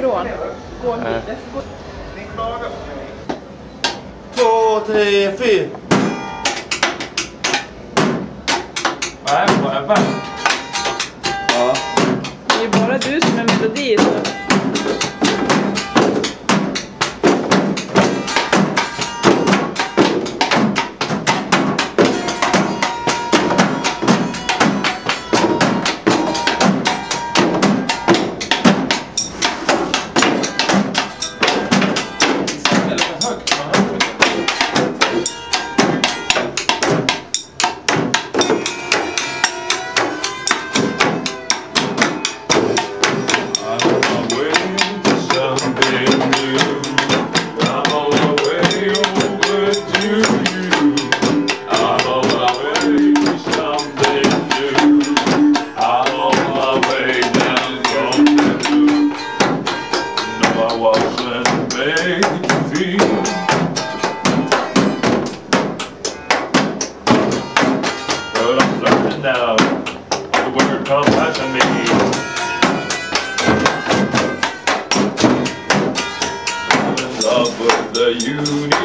ifrån. Gå en bit. 2, 3, 4. Nej, bara. Ja. Det är ju bara du som är melodi så. Now, the word compassion me. I'm in love with the union.